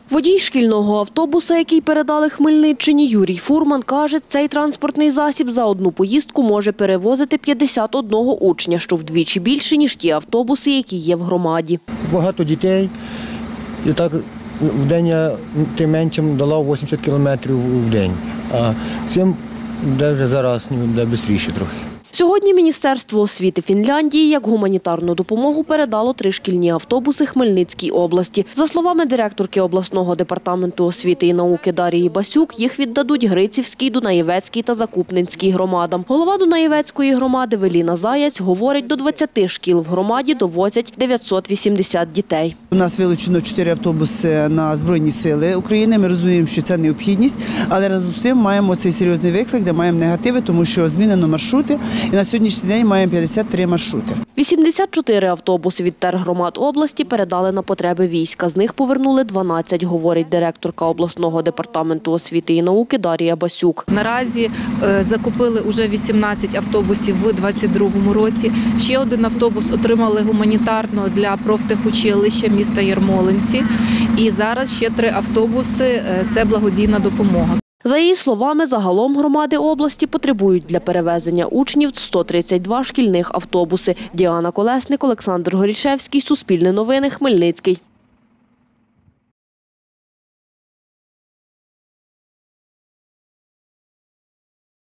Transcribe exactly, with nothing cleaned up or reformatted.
Водій шкільного автобуса, який передали Хмельниччині, Юрій Фурман, каже, цей транспортний засіб за одну поїздку може перевозити п'ятдесят одного учня, що вдвічі більше, ніж ті автобуси, які є в громаді. Багато дітей, і так в день я тим меншим долав вісімдесят кілометрів в день, а цим буде вже зараз буде швидше трохи. Сьогодні Міністерство освіти Фінляндії як гуманітарну допомогу передало три шкільні автобуси Хмельницькій області. За словами директорки обласного департаменту освіти і науки Дарії Басюк, їх віддадуть Грицівській, Дунаєвецькій та Закупненській громадам. Голова Дунаєвецької громади Веліна Заяць говорить, до двадцяти шкіл в громаді довозять дев'ятсот вісімдесят дітей. У нас вилучено чотири автобуси на Збройні сили України. Ми розуміємо, що це необхідність, але разом з тим маємо цей серйозний виклик, де маємо негативи, тому що змінено маршрути. І на сьогоднішній день маємо п'ятдесят три маршрути. вісімдесят чотири автобуси від тергромад області передали на потреби війська. З них повернули дванадцять, говорить директорка обласного департаменту освіти і науки Дарія Басюк. Наразі закупили вже вісімнадцять автобусів в двадцять другому році. Ще один автобус отримали гуманітарно для профтехучилища міста Ярмолинці. І зараз ще три автобуси – це благодійна допомога. За її словами, загалом громади області потребують для перевезення учнів сто тридцять два шкільних автобуси. Діана Колесник, Олександр Горішевський, Суспільне новини, Хмельницький.